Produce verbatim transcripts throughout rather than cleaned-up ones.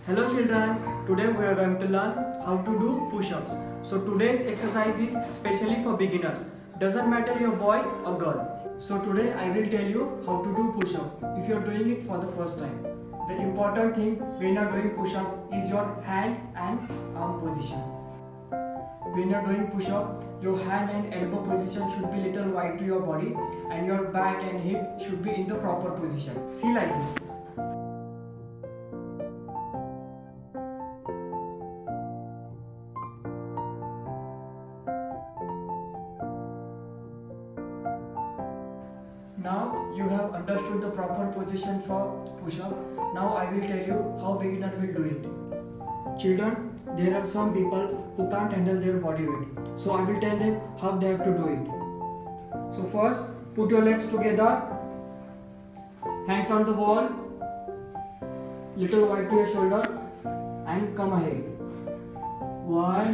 Hello children, today we are going to learn how to do push-ups. So today's exercise is specially for beginners. Doesn't matter you're boy or girl. So today I will tell you how to do push-up if you're doing it for the first time. The important thing when you're doing push-up is your hand and arm position. When you're doing push-up, your hand and elbow position should be little wide to your body and your back and hip should be in the proper position. See like this. Now you have understood the proper position for push-up. Now I will tell you how beginner will do it. Children, there are some people who can't handle their body weight. So I will tell them how they have to do it. So first, put your legs together, hands on the wall, little wide to your shoulder and come ahead. One,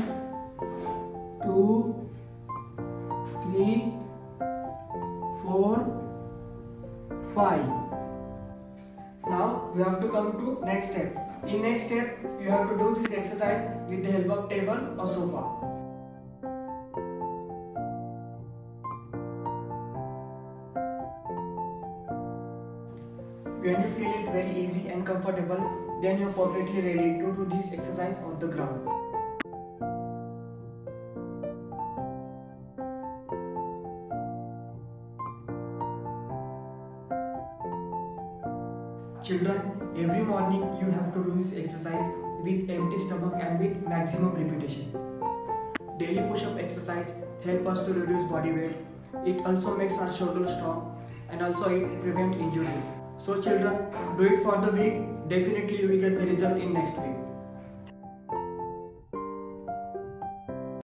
two, three, four, five. Now we have to come to next step. In next step, you have to do this exercise with the help of table or sofa. When you feel it very easy and comfortable, then you are perfectly ready to do this exercise on the ground. Children, every morning you have to do this exercise with empty stomach and with maximum repetition. Daily push-up exercise help us to reduce body weight. It also makes our shoulder strong and also it prevent injuries. So children, do it for the week. Definitely you will get the result in next week.